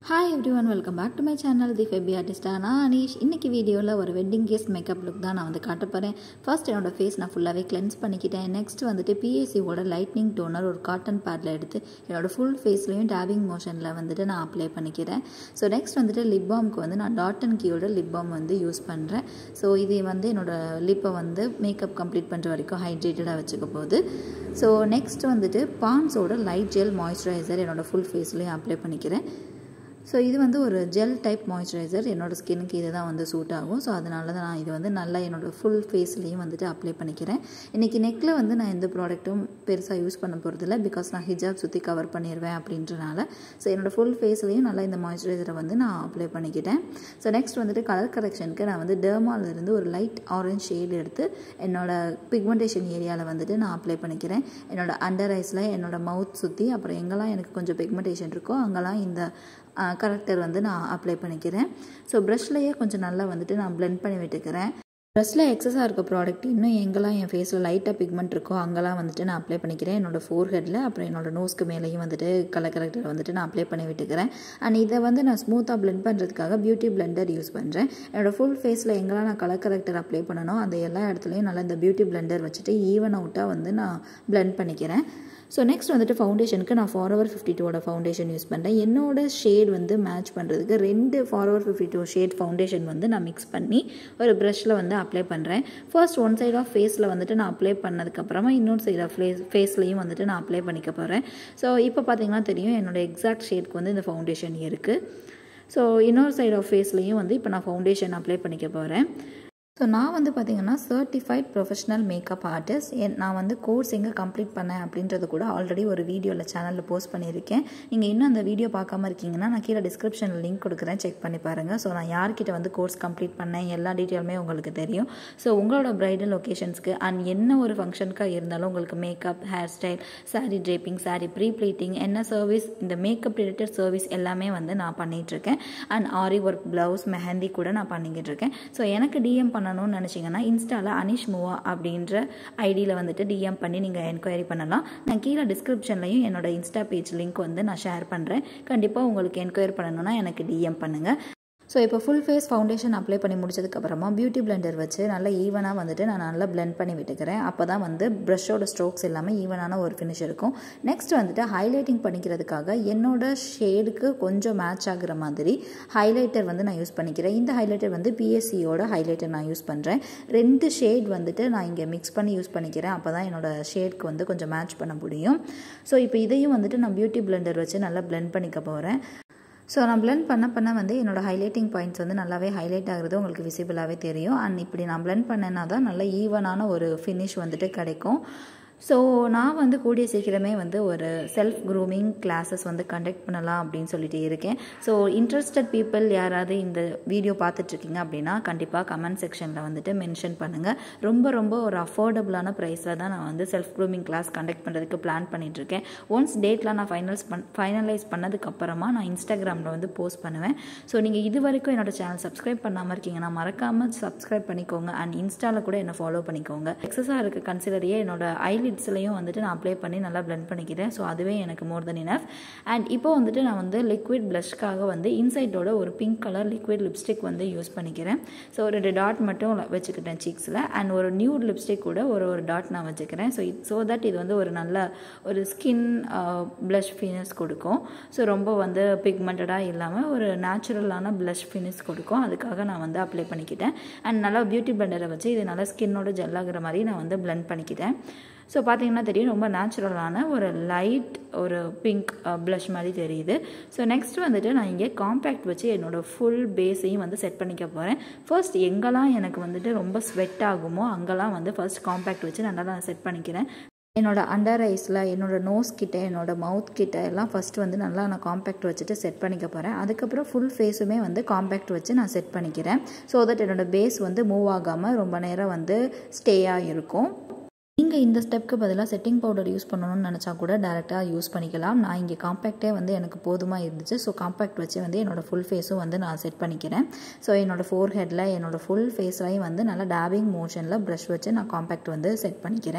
Hi everyone, welcome back to my channel The Febby Artist. நான் அனீஷ். இன்னைக்கு வீடியோவில் ஒரு வெட்டிங் கேஸ் மேக்கப் லுக் தான் நான் வந்து காட்ட போகிறேன். ஃபர்ஸ்ட் என்னோடய ஃபேஸ் நான் ஃபுல்லாகவே கிளென்ஸ் பண்ணிக்கிட்டேன். நெக்ஸ்ட் வந்துட்டு பிஎஸ்சியோட லைட்னிங் டோனர் ஒரு காட்டன் பேடில் எடுத்து என்னோடய ஃபுல் ஃபேஸ்லேயும் டேபிங் மோஷனில் வந்துட்டு நான் அப்ளை பண்ணிக்கிறேன். ஸோ நெக்ஸ்ட் வந்துட்டு லிப் பாம்க்கு வந்து நான் டாட் அண்ட் கீயோட லிப் பாம் வந்து யூஸ் பண்ணுறேன். ஸோ இது வந்து என்னோடய லிப்பை வந்து மேக்கப் கம்ப்ளீட் பண்ணுற வரைக்கும் ஹைட்ரேட்டடாக வச்சுக்க போகுது. ஸோ நெக்ஸ்ட் வந்துட்டு பாண்ட்ஸோட லைட் ஜெல் மாய்ஸ்சரைசர் என்னோடய ஃபுல் ஃபேஸ்லேயும் அப்ளை பண்ணிக்கிறேன். ஸோ இது வந்து ஒரு ஜெல் டைப் மாய்ஸ்சரைசர், என்னோடய ஸ்கின்னுக்கு இது தான் வந்து சூட் ஆகும். ஸோ அதனால தான் நான் இது வந்து நல்லா என்னோடய ஃபுல் ஃபேஸ்லேயும் வந்துட்டு அப்ளை பண்ணிக்கிறேன். இன்றைக்கி நெக்கில் வந்து நான் எந்த ப்ராடக்ட்டும் பெருசாக யூஸ் பண்ண போகிறதில்ல, பிகாஸ் நான் ஹிஜாப் சுற்றி கவர் பண்ணிடுவேன் அப்படின்றனால. ஸோ என்னோடய ஃபுல் ஃபேஸ்லேயும் நல்லா இந்த மாய்ஸ்சரைசரை வந்து நான் அப்ளை பண்ணிக்கிட்டேன். ஸோ நெக்ஸ்ட் வந்துட்டு கலர் கரெக்ஷனுக்கு நான் வந்து டெர்மாலிருந்து ஒரு லைட் ஆரஞ்ச் ஷேடு எடுத்து என்னோடய பிக்மெண்டேஷன் ஏரியாவில் வந்துட்டு நான் அப்ளை பண்ணிக்கிறேன். என்னோடய அண்டர் ஐஸில், என்னோடய மவுத் சுற்றி, அப்புறம் எங்கெல்லாம் எனக்கு கொஞ்சம் பிக்மெண்டேஷன் இருக்கோ அங்கெல்லாம் இந்த கரெக்டர் வந்து நான் அப்ளை பண்ணிக்கிறேன். ஸோ ப்ரஷ்லையே கொஞ்சம் நல்லா வந்துட்டு நான் பிளெண்ட் பண்ணி விட்டுக்கிறேன். ப்ரஷ்ல எக்ஸஸாக இருக்க ப்ராடக்ட் இன்னும் எங்கெல்லாம் என் ஃபேஸில் லைட்டாக பிக்மெண்ட் இருக்கோ அங்கெல்லாம் வந்துட்டு நான் அப்ளை பண்ணிக்கிறேன். என்னோடய ஃபோர்ஹெட்டில், அப்புறம் என்னோடய நோஸ்க்கு மேலேயும் வந்துட்டு கலர் கரெக்டர் வந்துட்டு நான் அப்ளை பண்ணி விட்டுக்கிறேன். அண்ட் இதை வந்து நான் ஸ்மூத்தாக பிளெண்ட் பண்ணுறதுக்காக பியூட்டி பிளெண்டர் யூஸ் பண்ணுறேன். என்னோடய ஃபுல் ஃபேஸில் எங்கெல்லாம் நான் கலர் கரெக்டர் அப்ளை பண்ணணும் அந்த எல்லா இடத்துலையும் நல்லா இந்த பியூட்டி பிளெண்டர் வச்சுட்டு ஈவன் அவுட்டாக வந்து நான் பிளெண்ட் பண்ணிக்கிறேன். ஸோ நெக்ஸ்ட் வந்துட்டு ஃபவுண்டேஷனுக்கு நான் ஃபார்எவர் 52 ஃபவுண்டேஷன் யூஸ் பண்ணுறேன். என்னோடய ஷேட் வந்து மேட்ச் பண்ணுறதுக்கு 2 ஃபார்எவர் 52 ஷேட் ஃபவுண்டேஷன் வந்து நான் மிக்ஸ் பண்ணி ஒரு ப்ரஷில் வந்து அப்ளை பண்ணுறேன். ஃபர்ஸ்ட் ஒன் சைட் ஆஃப் ஃபேஸில் வந்துட்டு நான் அப்ளை பண்ணதுக்கப்புறமா இன்னொரு சைட் ஆஃப் ஃபேஸ்லையும் வந்துட்டு நான் அப்ளை பண்ணிக்க போகிறேன். ஸோ இப்போ பார்த்தீங்கன்னா தெரியும் என்னோடய எக்ஸாக்ட் ஷேட்க்கு வந்து இந்த ஃபவுண்டேஷன் இருக்குது. ஸோ இன்னொரு சைட் ஆஃப் ஃபேஸ்லையும் வந்து இப்போ நான் ஃபவுண்டேஷன் அப்ளை பண்ணிக்க போகிறேன். ஸோ நான் வந்து பார்த்திங்கன்னா சர்டிஃபைட் ப்ரொஃபஷனல் மேக்கப் ஆர்டிஸ்ட். நான் வந்து கோர்ஸ் எங்கே கம்ப்ளீட் பண்ணேன் அப்படின்றது கூட ஆல்ரெடி ஒரு வீடியோவில் சேனலில் போஸ்ட் பண்ணியிருக்கேன். நீங்கள் இன்னும் அந்த வீடியோ பார்க்காம இருக்கீங்கன்னா நான் கீழே டிஸ்கிரிப்ஷனில் லிங்க் கொடுக்குறேன், செக் பண்ணி பாருங்கள். ஸோ நான் யார்கிட்ட வந்து கோர்ஸ் கம்ப்ளீட் பண்ணேன் எல்லா டீட்டெயிலுமே உங்களுக்கு தெரியும். ஸோ உங்களோட ப்ரைடல் ஒகேஷன்ஸ்க்கு அண்ட் என்ன ஒரு ஃபங்க்ஷனுக்காக இருந்தாலும் உங்களுக்கு makeup, hair style, sari draping, sari pre pleating, என்ன சர்வீஸ், இந்த மேக்கப் ரிலேட்டட் சர்வீஸ் எல்லாமே வந்து நான் பண்ணிகிட்ருக்கேன். And aari work, blouse, mehndi கூட நான் பண்ணிக்கிட்டு இருக்கேன். ஸோ எனக்கு டிஎம் பண்ணணும்னு நினச்சிங்கன்னா இன்ஸ்டாவில் அனீஷ் மூவா அப்படின்ற ஐடியில் வந்துட்டு டிஎம் பண்ணி நீங்கள் என்கொயரி பண்ணலாம். நான் கீழே டிஸ்கிரிப்ஷன்லையும் என்னோட இன்ஸ்டா பேஜ் லிங்க் வந்து நான் ஷேர் பண்ணுறேன். கண்டிப்பாக உங்களுக்கு என்கொயரி பண்ணணும்னா எனக்கு டிஎம் பண்ணுங்கள். ஸோ இப்போ ஃபுல் ஃபேஸ் ஃபவுண்டேஷன் அப்ளை பண்ணி முடிச்சதுக்கப்புறமா பியூட்டி பிளெண்டர் வச்சு நல்லா ஈவனாக வந்துட்டு நான் நல்லா பிளெண்ட் பண்ணி விட்டுக்கிறேன். அப்போ தான் வந்து ப்ரஷோட ஸ்ட்ரோக்ஸ் எல்லாமே ஈவனான ஒரு ஃபினிஷ் இருக்கும். நெக்ஸ்ட் வந்துட்டு ஹைலைட்டிங் பண்ணிக்கிறதுக்காக என்னோட ஷேடுக்கு கொஞ்சம் மேட்ச் ஆகுற மாதிரி ஹைலைட்டர் வந்து நான் யூஸ் பண்ணிக்கிறேன். இந்த ஹைலைட்டர் வந்து பிஎஸ்சியோட ஹைலைட்டர் நான் யூஸ் பண்ணுறேன். 2 ஷேட் வந்துட்டு நான் இங்கே மிக்ஸ் பண்ணி யூஸ் பண்ணிக்கிறேன். அப்போ தான் என்னோடய ஷேட்க்கு வந்து கொஞ்சம் மேட்ச் பண்ண முடியும். ஸோ இப்போ இதையும் வந்துட்டு நான் பியூட்டி பிளெண்டர் வச்சு நல்லா பிளெண்ட் பண்ணிக்க போகிறேன். ஸோ நான் பிளெண்ட் பண்ண வந்து என்னோடய ஹைலைட்டிங் பாயிண்ட்ஸ் வந்து நல்லாவே ஹைலைட் ஆகுறது உங்களுக்கு விசிபிளாகவே தெரியும். அண்ட் இப்படி நான் பிளெண்ட் பண்ணேன்னா தான் நல்ல ஈவனான ஒரு ஃபினிஷ் வந்துட்டு கிடைக்கும். ஸோ நான் வந்து கூடிய சீக்கிரமே வந்து ஒரு செல்ஃப் க்ரூமிங் கிளாஸஸ் வந்து கண்டக்ட் பண்ணலாம் அப்படின்னு சொல்லிட்டு இருக்கேன். ஸோ இன்ட்ரெஸ்டட் பீப்புள் யாராவது இந்த வீடியோ பார்த்துட்ருக்கீங்க அப்படின்னா கண்டிப்பாக கமெண்ட் செக்ஷனில் வந்துட்டு மென்ஷன் பண்ணுங்கள். ரொம்ப ஒரு அஃபோர்டபுளான ப்ரைஸில் தான் நான் வந்து செல்ஃப் க்ரூமிங் கிளாஸ் கண்டக்ட் பண்ணுறதுக்கு பிளான் பண்ணிகிட்ருக்கேன். ஒன்ஸ் டேட்லாம் நான் ஃபைனலைஸ் பண்ணதுக்கப்புறமா நான் இன்ஸ்டாகிராமில் வந்து போஸ்ட் பண்ணுவேன். ஸோ நீங்கள் இது வரைக்கும் என்னோடய சேனல் சப்ஸ்கிரைப் பண்ணாமல் இருக்கீங்கன்னா மறக்காமல் சப்ஸ்கிரைப் பண்ணிக்கோங்க. அண்ட் இன்ஸ்டாவில் கூட என்னை ஃபாலோ பண்ணிக்கோங்க. எக்ஸஸாக இருக்க கன்சிலரையே என்னோட ஐலிட்ஸ்லையும் வந்துட்டு நான் அப்ளை பண்ணி நல்லா பிளெண்ட் பண்ணிக்கிறேன். ஸோ அதுவே எனக்கு மோர் தென் இனஃப். அண்ட் இப்போ வந்துட்டு நான் வந்து லிக்விட் ப்ளஷ்க்காக வந்து இன்சைட்டோட ஒரு பிங்க் கலர் லிக்விட் லிப்ஸ்டிக் வந்து யூஸ் பண்ணிக்கிறேன். ஸோ ஒரு 2 டாட் மட்டும் வச்சுக்கிட்டேன் சீக்ஸில். அண்ட் ஒரு நியூட் லிப்ஸ்டிக் கூட ஒரு டாட் நான் வச்சுக்கிறேன். ஸோ தட் இது வந்து ஒரு நல்ல ஒரு ஸ்கின் ப்ளஷ் ஃபினிஷ் கொடுக்கும். ஸோ ரொம்ப வந்து பிக்மெண்டடாக இல்லாமல் ஒரு நேச்சுரலான ப்ளஷ் ஃபினிஷ் கொடுக்கும். அதுக்காக நான் வந்து அப்ளை பண்ணிக்கிட்டேன். அண்ட் நல்லா பியூட்டி பிளெண்டரை வச்சு இது நல்லா ஸ்கின்னோட ஜெல்லாகிற மாதிரி நான் வந்து பிளெண்ட் பண்ணிக்கிட்டேன். ஸோ பார்த்தீங்கன்னா தெரியும் ரொம்ப நேச்சுரலான ஒரு லைட் ஒரு பிங்க் ப்ளஷ் மாதிரி தெரியுது. ஸோ நெக்ஸ்ட் வந்துட்டு நான் இங்கே காம்பேக்ட் வச்சு என்னோடய ஃபுல் பேஸையும் வந்து செட் பண்ணிக்க போகிறேன். ஃபர்ஸ்ட் எங்கெல்லாம் எனக்கு வந்துட்டு ரொம்ப ஸ்வெட் ஆகுமோ அங்கெல்லாம் வந்து ஃபர்ஸ்ட் காம்பேக்ட் வச்சு நல்லா நான் செட் பண்ணிக்கிறேன். என்னோடய அண்டர் ஐஸில், என்னோடய நோஸ் கிட்ட, என்னோடய மவுத் கிட்ட எல்லாம் ஃபஸ்ட்டு வந்து நல்லா நான் காம்பேக்ட் வச்சுட்டு செட் பண்ணிக்க போகிறேன். அதுக்கப்புறம் ஃபுல் ஃபேஸுமே வந்து காம்பேக்ட் வச்சு நான் செட் பண்ணிக்கிறேன். ஸோ தட் என்னோடய பேஸ் வந்து மூவ் ஆகாமல் ரொம்ப நேரம் வந்து ஸ்டேயாக இருக்கும். நீங்கள் இந்த ஸ்டெப்க்கு பதிலாக செட்டிங் பவுடர் யூஸ் பண்ணணும்னு நினச்சா கூட டேரெக்டாக யூஸ் பண்ணிக்கலாம். நான் இங்கே காம்பேக்டே வந்து எனக்கு போதுமாக இருந்துச்சு. ஸோ காம்பேக்ட் வச்சு வந்து என்னோடய ஃபுல் ஃபேஸும் வந்து நான் செட் பண்ணிக்கிறேன். ஸோ என்னோடய ஃபோர்ஹெட்டில், என்னோடய ஃபுல் ஃபேஸ்லையும் வந்து நல்லா டேபிங் மோஷனில் ப்ரஷ் வச்சு நான் காம்பேக்ட் வந்து செட் பண்ணிக்கிறேன்.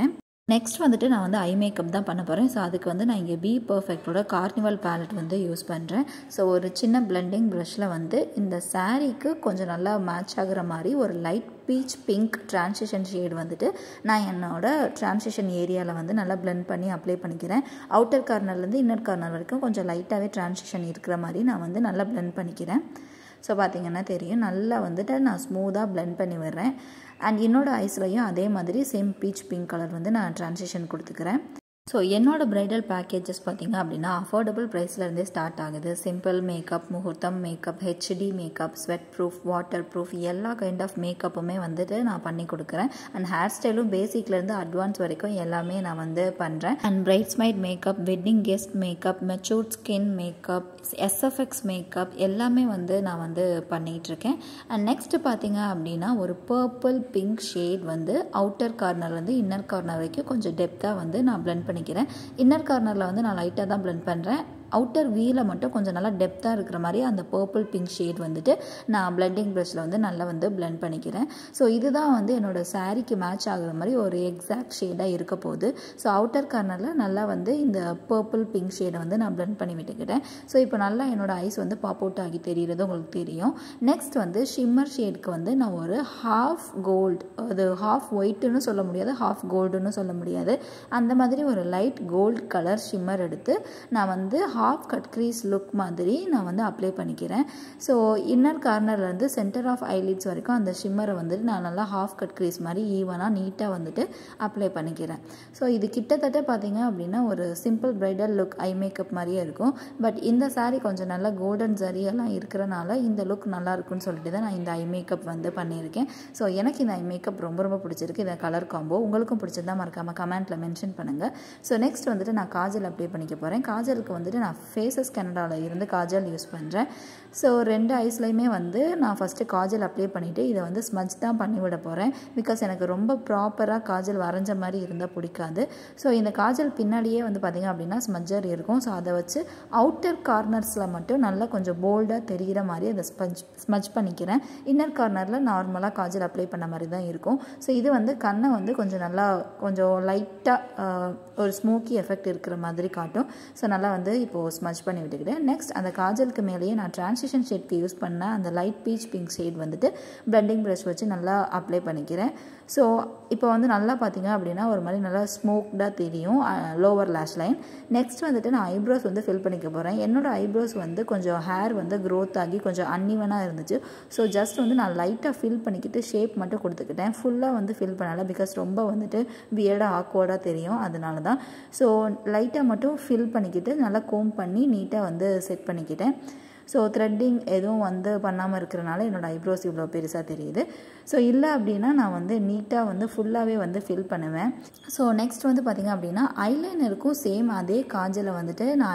நெக்ஸ்ட் வந்துட்டு நான் வந்து ஐ மேக்கப் தான் பண்ண போகிறேன். ஸோ அதுக்கு வந்து நான் இங்கே பி பர்ஃபெக்டோட கார்னிவல் பேலட் வந்து யூஸ் பண்ணுறேன். ஸோ ஒரு சின்ன பிளெண்டிங் ப்ரஷில் வந்து இந்த சாரீக்கு கொஞ்சம் நல்லா மேட்ச் ஆகிற மாதிரி ஒரு light peach pink transition shade வந்துட்டு நான் என்னோடய ட்ரான்சிஷன் ஏரியாவில் வந்து நல்லா பிளெண்ட் பண்ணி அப்ளை பண்ணிக்கிறேன். அவுட்டர் கார்னர்லேருந்து இன்னர் கார்னர் வரைக்கும் கொஞ்சம் லைட்டாகவே ட்ரான்சிஷன் இருக்கிற மாதிரி நான் வந்து நல்லா பிளெண்ட் பண்ணிக்கிறேன். ஸோ பார்த்திங்கன்னா தெரியும், நல்லா வந்துட்டு நான் ஸ்மூத்தாக பிளெண்ட் பண்ணி விடுறேன். அண்ட் என்னோடய ஐஸ்லையும் அதே மாதிரி சேம் பீச் பிங்க் கலர் வந்து நான் ட்ரான்சிஷன் கொடுத்துக்கிறேன். ஸோ என்னோடய ப்ரைடல் பேக்கேஜஸ் பார்த்திங்க அப்படின்னா அஃபோர்டபுள் ப்ரைஸ்லேருந்தே ஸ்டார்ட் ஆகுது. சிம்பிள் மேக்கப், முகூர்த்தம் makeup, HD makeup, sweat proof, water proof எல்லா கைண்ட் ஆஃப் மேக்கப்புமே வந்துட்டு நான் பண்ணி கொடுக்குறேன். அண்ட் ஹேர் ஸ்டைலும் பேசிக்லேருந்து அட்வான்ஸ் வரைக்கும் எல்லாமே நான் வந்து பண்ணுறேன். And bridesmaid makeup, wedding guest makeup, matured skin makeup, SFX makeup எல்லாமே வந்து நான் வந்து பண்ணிகிட்ருக்கேன். அண்ட் நெக்ஸ்ட்டு பார்த்திங்க அப்படின்னா ஒரு பர்பிள் பிங்க் ஷேட் வந்து அவுட்டர் கார்னர்லேருந்து இன்னர் கார்னர் வரைக்கும் கொஞ்சம் டெப்த்தாக வந்து நான் பிளெண்ட் பண்ணிக்கிறேன். இன்னர் கார்னரில் வந்து நான் லைட்டாக தான் பிளெண்ட் பண்ணுறேன். அவுட்டர் வீல மட்டும் கொஞ்சம் நல்லா டெப்த்தாக இருக்கிற மாதிரி அந்த பர்பிள் பிங்க் ஷேட் வந்துட்டு நான் பிளெண்டிங் ப்ரஷில் வந்து நல்லா வந்து பிளெண்ட் பண்ணிக்கிறேன். ஸோ இதுதான் வந்து என்னோடய சாரீக்கு மேட்ச் ஆகிற மாதிரி ஒரு எக்ஸாக்ட் ஷேடாக இருக்க போகுது. ஸோ அவுட்டர் கார்னரில் நல்லா வந்து இந்த பர்பிள் பிங்க் ஷேடை வந்து நான் பிளெண்ட் பண்ணி விட்டுக்கிட்டேன். ஸோ இப்போ நல்லா என்னோடய ஐஸ் வந்து பாப் அவுட் ஆகி தெரிகிறது உங்களுக்கு தெரியும். நெக்ஸ்ட் வந்து ஷிம்மர் ஷேடுக்கு வந்து நான் ஒரு ஹாஃப் கோல்டு, அது ஹாஃப் ஒயிட்டுன்னு சொல்ல முடியாது, ஹாஃப் கோல்டுன்னு சொல்ல முடியாது, அந்த மாதிரி ஒரு லைட் கோல்டு கலர் ஷிம்மர் எடுத்து நான் வந்து ஹாஃப் கட் க்ரீஸ் லுக் மாதிரி நான் வந்து அப்ளை பண்ணிக்கிறேன். ஸோ இன்னர் கார்னர்லேருந்து சென்டர் ஆஃப் ஐலிட்ஸ் வரைக்கும் அந்த ஷிம்மரை வந்துட்டு நான் நல்லா ஹாஃப் கட் க்ரீஸ் மாதிரி ஈவனாக நீட்டாக வந்துட்டு அப்ளை பண்ணிக்கிறேன். ஸோ இது கிட்டத்தட்ட பார்த்திங்க அப்படின்னா ஒரு simple bridal look eye makeup மாதிரியே இருக்கும். பட் இந்த சாரீ கொஞ்சம் நல்லா கோல்டன் ஜரி எல்லாம் இருக்கிறனால இந்த லுக் நல்லா இருக்குன்னு சொல்லிட்டு தான் நான் இந்த ஐ மேக்கப் வந்து பண்ணியிருக்கேன். ஸோ எனக்கு இந்த ஐ மேக்கப் ரொம்ப ரொம்ப பிடிச்சிருக்கு. இந்த கலர் காம்போ உங்களுக்கும் பிடிச்சிருந்தா மறக்காமல் கமெண்ட்டில் மென்ஷன் பண்ணுங்கள். ஸோ நெக்ஸ்ட் வந்துட்டு நான் காஜல் அப்ளை பண்ணிக்க போகிறேன். காஜலுக்கு வந்துட்டு நான் ஃபேஸஸ் கனடாவில் இருந்து காஜல் யூஸ் பண்ணுறேன். ஸோ ரெண்டு ஐஸ்லையுமே வந்து நான் ஃபஸ்ட்டு காஜல் அப்ளை பண்ணிவிட்டு இதை வந்து ஸ்மஜ் தான் பண்ணிவிட போகிறேன். பிகாஸ் எனக்கு ரொம்ப ப்ராப்பராக காஜல் வரைஞ்ச மாதிரி இருந்தால் பிடிக்காது. ஸோ இந்த காஜல் பின்னாடியே வந்து பார்த்திங்க அப்படின்னா ஸ்மஜ்ஜர் இருக்கும். ஸோ அதை வச்சு அவுட்டர் கார்னர்ஸில் மட்டும் நல்லா கொஞ்சம் போல்டாக தெரிகிற மாதிரி அதை ஸ்மஜ் பண்ணிக்கிறேன். இன்னர் கார்னரில் நார்மலாக காஜல் அப்ளை பண்ண மாதிரி தான் இருக்கும். ஸோ இது வந்து கண்ணை வந்து கொஞ்சம் நல்லா கொஞ்சம் லைட்டாக ஒரு ஸ்மோக்கி எஃபெக்ட் இருக்கிற மாதிரி காட்டும். ஸோ நல்லா வந்து இப்போது ஸ்மஜ் பண்ணி விட்டுக்கிட்டேன். நெக்ஸ்ட் அந்த காஜலுக்கு மேலேயே நான் ட்ரான்சிஷன் ஷேட்க்கு யூஸ் பண்ண அந்த லைட் பீச் பிங்க் ஷேட் வந்துட்டு பிளெண்டிங் ப்ரஷ் வச்சு நல்லா அப்ளை பண்ணிக்கிறேன். ஸோ இப்போ வந்து நல்லா பார்த்திங்க அப்படின்னா ஒரு மாதிரி நல்லா ஸ்மோக்டாக தெரியும் லோவர் லேஷ் லைன். நெக்ஸ்ட் வந்துட்டு நான் ஐப்ரோஸ் வந்து ஃபில் பண்ணிக்க போகிறேன். என்னோடய ஐப்ரோஸ் வந்து கொஞ்சம் ஹேர் வந்து க்ரோத் ஆகி கொஞ்சம் அன்இவனாக இருந்துச்சு. ஸோ ஜஸ்ட் வந்து நான் லைட்டாக ஃபில் பண்ணிக்கிட்டு ஷேப் மட்டும் கொடுத்துக்கிட்டேன். ஃபுல்லாக வந்து ஃபில் பண்ணலை, பிகாஸ் ரொம்ப வந்துட்டு வியர்டாக ஆக்வர்டாக தெரியும், அதனால தான். ஸோ லைட்டாக மட்டும் ஃபில் பண்ணிக்கிட்டு நல்லா கோம் பண்ணி நீட்டாக வந்து செட் பண்ணிக்கிட்டேன். ஸோ த்ரெட்டிங் எதுவும் வந்து பண்ணாமல் இருக்கிறனால என்னோடய ஐப்ரோஸ் இவ்வளோ பெருசாக தெரியுது. ஸோ இல்லை அப்படின்னா நான் வந்து நீட்டாக வந்து ஃபுல்லாகவே வந்து ஃபில் பண்ணுவேன். ஸோ நெக்ஸ்ட் வந்து பார்த்திங்க அப்படின்னா ஐலைனருக்கும் சேம் அதே காஜலை வந்துட்டு நான்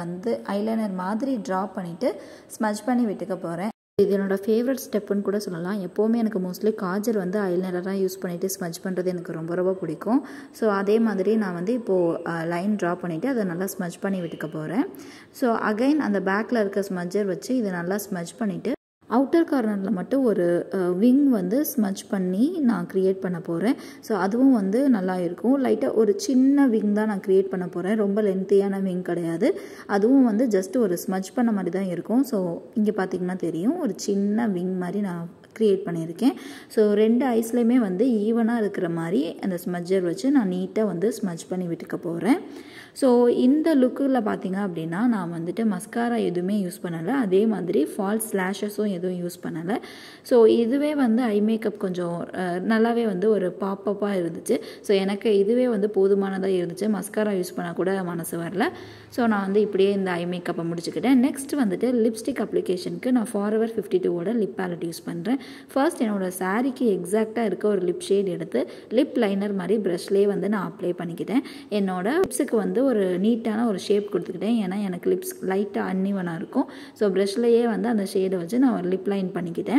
ஐலைனர் மாதிரி ட்ரா பண்ணிவிட்டு ஸ்மஜ் பண்ணி விட்டுக்க போகிறேன். இது என்னோடய ஃபேவரட் ஸ்டெப்புன்னு கூட சொல்லலாம். எப்போவுமே எனக்கு மோஸ்ட்லி காஜல் வந்து ஐலைனராக யூஸ் பண்ணிவிட்டு ஸ்மஜ் பண்ணுறது எனக்கு ரொம்ப ரொம்ப பிடிக்கும். ஸோ அதே மாதிரி நான் வந்து இப்போது லைன் ட்ரா பண்ணிவிட்டு அதை நல்லா ஸ்மஜ் பண்ணி விட்டுக்க போகிறேன். ஸோ அகைன் அந்த பேக்கில் இருக்க ஸ்மஜ்ஜர் வச்சு இதை நல்லா ஸ்மஜ் பண்ணிவிட்டு அவுட்டர் கார்னரில் மட்டும் ஒரு விங் வந்து ஸ்மஜ் பண்ணி நான் க்ரியேட் பண்ண போகிறேன். ஸோ அதுவும் வந்து நல்லா இருக்கும். லைட்டாக ஒரு சின்ன விங் தான் நான் க்ரியேட் பண்ண போகிறேன், ரொம்ப லென்த்தியான விங் கிடையாது. அதுவும் வந்து ஜஸ்ட் ஒரு ஸ்மஜ் பண்ண மாதிரி தான் இருக்கும். ஸோ இங்கே பார்த்திங்கன்னா தெரியும், ஒரு சின்ன விங் மாதிரி நான் க்ரியேட் பண்ணியிருக்கேன். ஸோ ரெண்டு ஐஸ்லையுமே வந்து ஈவனாக இருக்கிற மாதிரி அந்த ஸ்மஜ்ஜர் வச்சு நான் நீட்டாக வந்து ஸ்மஜ் பண்ணி விட்டுக்க போகிறேன். ஸோ இந்த லுக்கில் பார்த்திங்க அப்படின்னா நான் வந்துட்டு மஸ்காரா எதுவுமே யூஸ் பண்ணலை, அதே மாதிரி ஃபால்ஸ் லேஷஸும் எதுவும் யூஸ் பண்ணலை. ஸோ இதுவே வந்து ஐ மேக்கப் கொஞ்சம் நல்லாவே வந்து ஒரு பாப்பப்பாக இருந்துச்சு. ஸோ எனக்கு இதுவே வந்து போதுமானதாக இருந்துச்சு, மஸ்காரா யூஸ் பண்ண கூட மனசு வரல. ஸோ நான் வந்து இப்படியே இந்த ஐ மேக்கப்பை முடிச்சுக்கிட்டேன். நெக்ஸ்ட் வந்துட்டு லிப்ஸ்டிக் அப்ளிகேஷனுக்கு நான் ஃபார்எவர் 52 லிப் பேலட் யூஸ் பண்ணுறேன். ஃபர்ஸ்ட் என்னோடய சாரீக்கு எக்ஸாக்டாக இருக்க ஒரு லிப் ஷேட் எடுத்து லிப் லைனர் மாதிரி ப்ரஷ்லேயே வந்து நான் அப்ளை பண்ணிக்கிட்டேன். என்னோடய லிப்ஸுக்கு வந்து ஒரு நீட்டான ஒரு ஷேப் கொடுத்துக்கிட்டேன், ஏன்னா எனக்கு லிப்ஸ் லைட்டாக அன்இவனாக இருக்கும். ஸோ ப்ரஷ்லேயே வந்து அந்த ஷேடை வச்சு நான் ஒரு லிப் லைன் பண்ணிக்கிட்டேன்.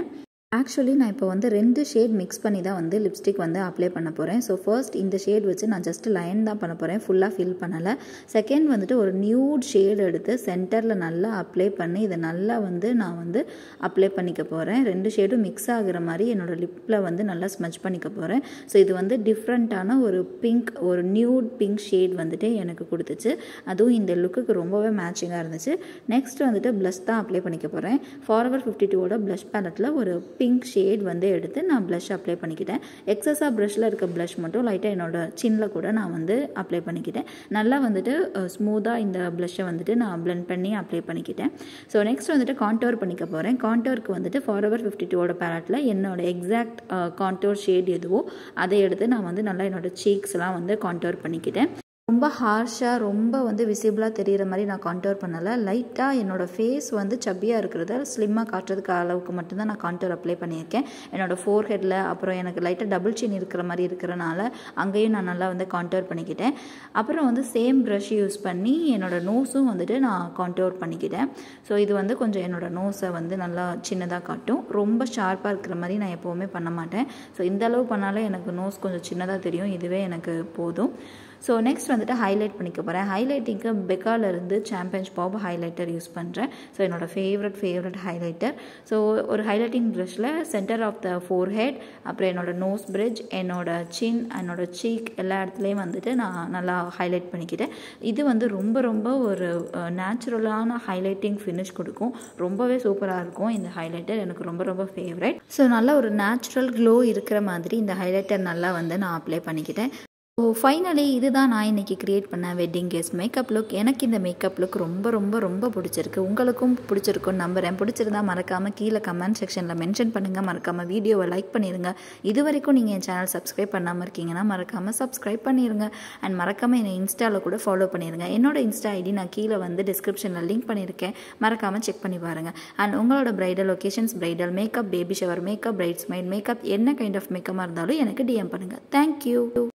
ஆக்சுவலி நான் இப்போ வந்து 2 ஷேட் மிக்ஸ் பண்ணி தான் வந்து லிப்ஸ்டிக் வந்து அப்ளை பண்ண போகிறேன். ஸோ ஃபர்ஸ்ட் இந்த ஷேட் வச்சு நான் ஜஸ்ட் லைன் தான் பண்ண போகிறேன், ஃபுல்லாக ஃபில் பண்ணலை. செகண்ட் வந்துட்டு ஒரு நியூட் ஷேட் எடுத்து சென்டரில் நல்லா அப்ளை பண்ணி இதை நல்லா வந்து நான் வந்து அப்ளை பண்ணிக்க போகிறேன். 2 ஷேடும் மிக்ஸ் ஆகுற மாதிரி என்னோடய லிப்பில் வந்து நல்லா ஸ்மச் பண்ணிக்க போகிறேன். ஸோ இது வந்து டிஃப்ரெண்ட்டான ஒரு பிங்க், ஒரு நியூட் பிங்க் ஷேட் வந்துட்டு எனக்கு கொடுத்துச்சு. அதுவும் இந்த லுக்குக்கு ரொம்பவே மேட்சிங்காக இருந்துச்சு. நெக்ஸ்ட் வந்துட்டு ப்ளஷ் தான் அப்ளை பண்ணிக்க போகிறேன். ஃபார்எவர் 52 ப்ளஷ் பேலட்டில் ஒரு பிங்க் ஷேட் வந்து எடுத்து நான் ப்ளஷ் அப்ளை பண்ணிக்கிட்டேன். எக்ஸஸாக ப்ரஷில் இருக்க ப்ளஷ் மட்டும் லைட்டாக என்னோடய சின்னில் கூட நான் வந்து அப்ளை பண்ணிக்கிட்டேன். நல்லா வந்துட்டு ஸ்மூத்தாக இந்த ப்ளஷ்ஷை வந்துட்டு நான் பிளெண்ட் பண்ணி அப்ளை பண்ணிக்கிட்டேன். ஸோ நெக்ஸ்ட் வந்துட்டு கான்டோர் பண்ணிக்க போகிறேன். கான்டோருக்கு வந்துட்டு ஃபார்எவர் 52 பேலட்டில் என்னோட எக்ஸாக்ட் கான்டோர் ஷேட் எதுவோ அதை எடுத்து நான் வந்து நல்லா என்னோடய சீக்ஸ்லாம் வந்து கான்டோர் பண்ணிக்கிட்டேன். ரொம்ப ஹார்ஷாக ரொம்ப வந்து விசிபிளாக தெரிகிற மாதிரி நான் கான்டோர் பண்ணலை. லைட்டாக என்னோடய ஃபேஸ் வந்து சப்பியாக இருக்கிறத ஸ்லிம்மாக காட்டுறதுக்கு அளவுக்கு மட்டும்தான் நான் கான்டோர் அப்ளை பண்ணியிருக்கேன். என்னோடய ஃபோர்ஹெட்டில் அப்புறம் எனக்கு லைட்டாக டபுள் சின் இருக்கிற மாதிரி இருக்கிறனால அங்கேயும் நான் நல்லா வந்து கான்டோர் பண்ணிக்கிட்டேன். அப்புறம் வந்து சேம் ப்ரஷ் யூஸ் பண்ணி என்னோடய நோஸும் வந்துட்டு நான் கான்டோர் பண்ணிக்கிட்டேன். ஸோ இது வந்து கொஞ்சம் என்னோடய நோஸை வந்து நல்லா சின்னதாக காட்டும். ரொம்ப ஷார்ப்பாக இருக்கிற மாதிரி நான் எப்போவுமே பண்ண மாட்டேன். ஸோ இந்த அளவு பண்ணாலே எனக்கு நோஸ் கொஞ்சம் சின்னதாக தெரியும், இதுவே எனக்கு போதும். ஸோ நெக்ஸ்ட் வந்துட்டு ஹைலைட் பண்ணிக்க போகிறேன். ஹைலைட்டிங்க்கு பெக்காலேருந்து சாம்பியன்ஸ் பாப் ஹைலைட்டர் யூஸ் பண்ணுறேன். ஸோ என்னோடய ஃபேவரட் ஹைலைட்டர். ஸோ ஒரு ஹைலைட்டிங் ப்ரஷில் சென்டர் ஆஃப் த ஃபோர்ஹெட், அப்புறம் என்னோடய நோஸ் பிரிட்ஜ், என்னோடய சின், என்னோடய சீக் எல்லா இடத்துலையும் வந்துட்டு நான் நல்லா ஹைலைட் பண்ணிக்கிட்டேன். இது வந்து ரொம்ப ஒரு நேச்சுரலான ஹைலைட்டிங் ஃபினிஷ் கொடுக்கும். ரொம்பவே சூப்பராக இருக்கும் இந்த ஹைலைட்டர். எனக்கு ரொம்ப ஃபேவரட். ஸோ நல்ல ஒரு நேச்சுரல் க்ளோ இருக்கிற மாதிரி இந்த ஹைலைட்டர் நல்லா வந்து நான் அப்ளை பண்ணிக்கிட்டேன். ஸோ ஃபைனலி இதுதான் நான் இன்றைக்கி க்ரியேட் பண்ண வெட்டிங் கெஸ்ட் மேக்கப் லுக். எனக்கு இந்த மேக்கப் லுக் ரொம்ப பிடிச்சிருக்கு. உங்களுக்கும் பிடிச்சிருக்குன்னு நம்புகிறேன். பிடிச்சிருந்தா மறக்காமல் கீழே கமெண்ட் செக்ஷனில் மென்ஷன் பண்ணுங்கள். மறக்காமல் வீடியோவை லைக் பண்ணிடுங்க. இது வரைக்கும் நீங்கள் என் சேனல் சப்ஸ்கிரைப் பண்ணாமல் இருக்கீங்கன்னா மறக்காமல் சப்ஸ்கிரைப் பண்ணிடுங்க. அண்ட் மறக்காமல் என்னை இன்ஸ்டாவில் கூட ஃபாலோ பண்ணிடுங்க. என்னோடய இன்ஸ்டா ஐடி நான் கீழே வந்து டிஸ்கிரிப்ஷனில் லிங்க் பண்ணியிருக்கேன், மறக்காமல் செக் பண்ணி பாருங்கள். அண்ட் உங்களோட bridal occasions, bridal makeup, baby shower makeup, bridesmaid makeup, என்ன கைண்ட் ஆஃப் மேக்கப்பாக இருந்தாலும் எனக்கு டிஎம் பண்ணுங்கள். தேங்க்யூ.